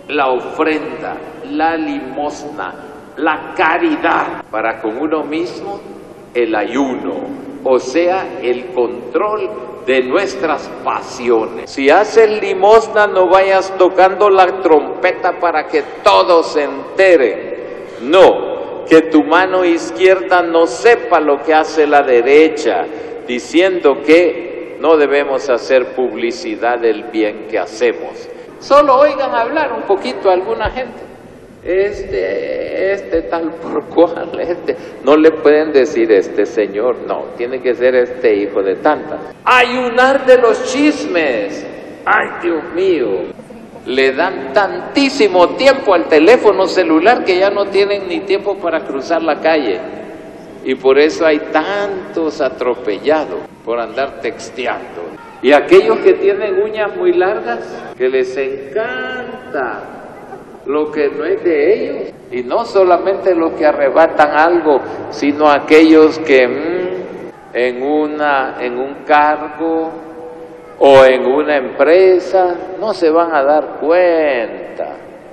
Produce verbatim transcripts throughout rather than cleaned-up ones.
la ofrenda, la limosna, la caridad, para con uno mismo el ayuno, o sea, el control de nuestras pasiones. Si haces limosna, no vayas tocando la trompeta para que todos se enteren. No, que tu mano izquierda no sepa lo que hace la derecha, diciendo que no debemos hacer publicidad del bien que hacemos. Solo oigan hablar un poquito a alguna gente. Este, este tal por cual, este. No le pueden decir este señor, no, tiene que ser este hijo de tanta. Ayunar de los chismes. Ay, Dios mío. Le dan tantísimo tiempo al teléfono celular que ya no tienen ni tiempo para cruzar la calle. Y por eso hay tantos atropellados por andar texteando. Y aquellos que tienen uñas muy largas, que les encanta lo que no es de ellos. Y no solamente los que arrebatan algo, sino aquellos que mmm, en, una, en un cargo o en una empresa no se van a dar cuenta.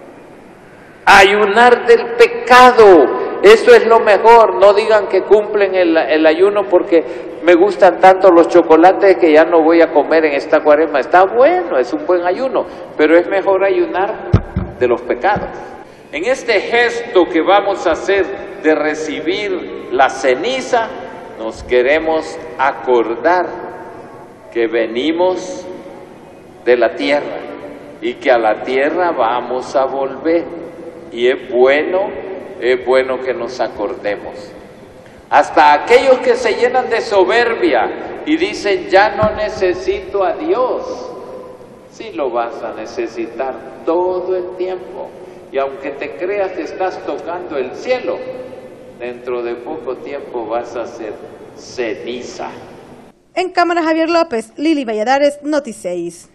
Ayunar del pecado. Eso es lo mejor. No digan que cumplen el, el ayuno porque me gustan tanto los chocolates que ya no voy a comer en esta cuaresma. Está bueno, es un buen ayuno, pero es mejor ayunar de los pecados. En este gesto que vamos a hacer de recibir la ceniza, nos queremos acordar que venimos de la tierra y que a la tierra vamos a volver. Y es bueno Es bueno que nos acordemos. Hasta aquellos que se llenan de soberbia y dicen, ya no necesito a Dios. Sí lo vas a necesitar todo el tiempo. Y aunque te creas que estás tocando el cielo, dentro de poco tiempo vas a ser ceniza. En cámara, Javier López, Lili Valladares, Noti seis.